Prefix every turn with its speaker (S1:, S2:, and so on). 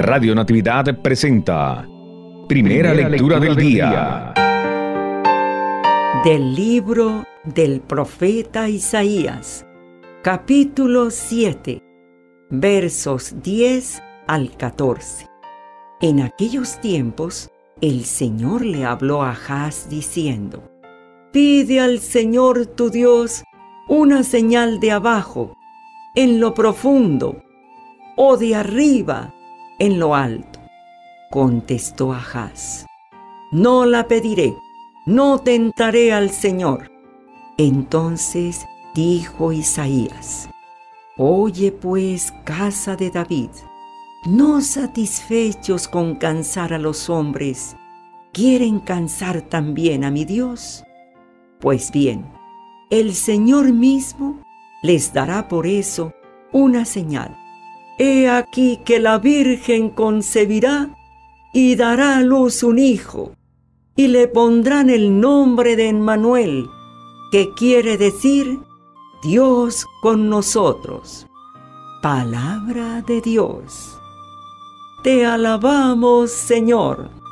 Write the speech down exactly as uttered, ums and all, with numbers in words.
S1: Radio Natividad presenta Primera, Primera lectura, lectura del, del día.
S2: día. Del libro del profeta Isaías, capítulo siete, versos diez al catorce. En aquellos tiempos, el Señor le habló a Ahaz diciendo: Pide al Señor tu Dios una señal de abajo, en lo profundo, o de arriba, en lo alto. Contestó Ahaz: No la pediré, no tentaré al Señor. Entonces dijo Isaías: Oye pues, casa de David, no satisfechos con cansar a los hombres, ¿quieren cansar también a mi Dios? Pues bien, el Señor mismo les dará por eso una señal. He aquí que la Virgen concebirá y dará a luz un hijo, y le pondrán el nombre de Emmanuel, que quiere decir Dios con nosotros. Palabra de Dios. Te alabamos, Señor.